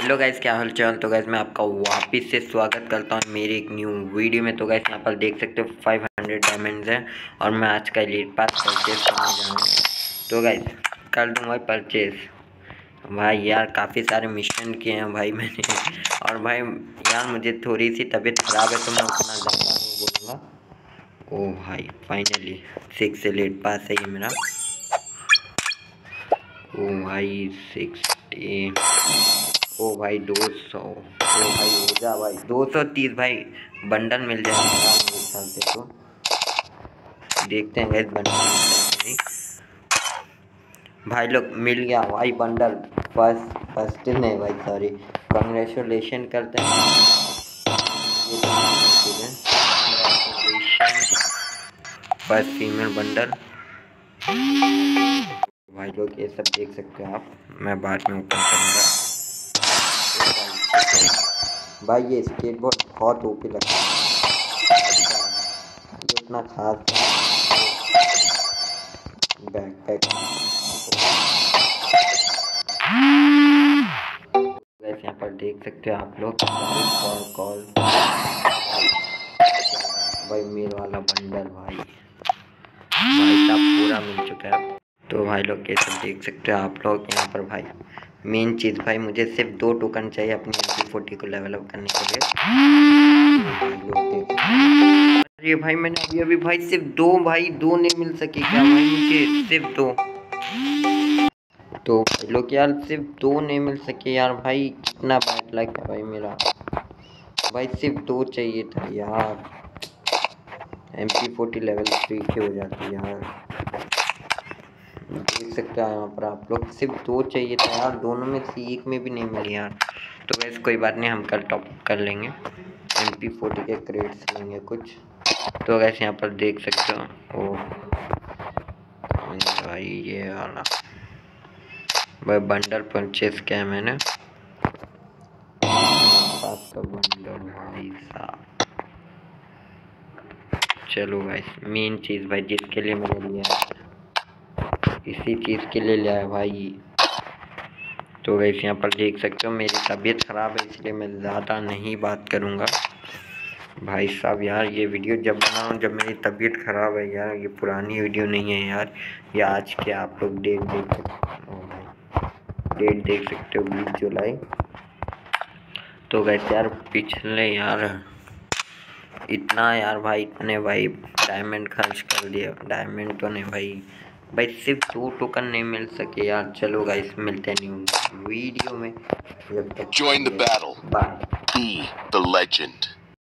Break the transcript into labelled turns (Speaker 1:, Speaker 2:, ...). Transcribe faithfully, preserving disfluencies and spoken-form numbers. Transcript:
Speaker 1: Hello guys, क्या हाल चाल। तो गाइस मैं आपका वापस से स्वागत करता हूँ मेरी एक न्यू वीडियो में। तो गाइस यहाँ पर देख सकते हो पाँच सौ डायमंड्स हैं और मैं आज का एलीट पास परचेज करने जा रहा हूँ। तो गाइस कर दूँगा परचेज। भाई यार काफ़ी सारे मिशन किए हैं भाई मैंने, और भाई यार मुझे थोड़ी सी तबीयत ख़राब है तो मैं उतना ज़्यादा नहीं बोलूँगा। ओ भाई फाइनली सिक्स एलीट पास है ये मेरा। ओ भाई सिक्सटी, ओ भाई दो सौ, ओ भाई हो जा भाई दो सौ तीस भाई बंडल मिल जाएगा मेरे ख्याल से। तो देखते हैं गैस बंडल मिलता है नहीं। भाई लोग मिल गया भाई बंडल। फर्स्ट फर्स्ट नहीं भाई सॉरी, कंग्रेचुलेशन करते हैं। फर्स्ट फीमेल बंडल भाई लोग, ये सब देख सकते हो आप, मैं बाद में ओपन करूँगा। भाई ये स्केटबोर्ड बहुत ओपी लगता है, ये उतना खास बैकपैक। वैसे यहाँ पर देख सकते हो आप लोग कॉल कॉल भाई मेरे वाला बंडल भाई भाई साहब पूरा मिल चुका है। तो भाई लोग ये सब देख सकते हो आप लोग यहाँ पर। भाई मेन चीज़ भाई मुझे सिर्फ दो टोकन चाहिए अपनी एम पी फोर्टी को लेवल अप करने के लिए। अरे भाई मैंने अभी अभी भाई सिर्फ दो भाई दो नहीं मिल सके क्या भाई मुझे, सिर्फ दो। तो भाई लोग यार सिर्फ दो नहीं मिल सके यार भाई, कितना बैड लग है भाई मेरा। भाई सिर्फ दो चाहिए था यार, M P forty level three की हो जाती यार। देख सकते हो यहाँ पर आप लोग, सिर्फ दो चाहिए था यार, दोनों में से एक में भी नहीं मिली यार। तो वैसे कोई बात नहीं, हम कल टॉप कर लेंगे, एम पी फोर्टी के क्रेड्स लेंगे कुछ। तो वैसे यहाँ पर देख सकते हो ओ भाई ये वाला भाई बंडल परचेज किया है मैंने, पास का बंडल भाई साहब। चलो भाई मेन चीज़ भाई जिसके लिए मैंने लिया इसी चीज़ के लिए लिया है भाई। तो वैसे यहाँ पर देख सकते हो मेरी तबीयत ख़राब है इसलिए मैं ज़्यादा नहीं बात करूँगा भाई साहब। यार ये वीडियो जब बनाऊँ जब मेरी तबीयत ख़राब है यार, ये पुरानी वीडियो नहीं है यार, ये आज के आप लोग डेट देख सकते हो भाई, डेट देख सकते हो बीस जुलाई। तो वैसे यार पिछले यार इतना यार भाई इतने भाई डायमंड खर्च कर दिया, डायमंड तो नहीं भाई भाई सिर्फ दो टोकन नहीं मिल सके यार। चलो गाइस मिलते हैं न्यू वीडियो में, जब तक
Speaker 2: Join the battle. Be the legend.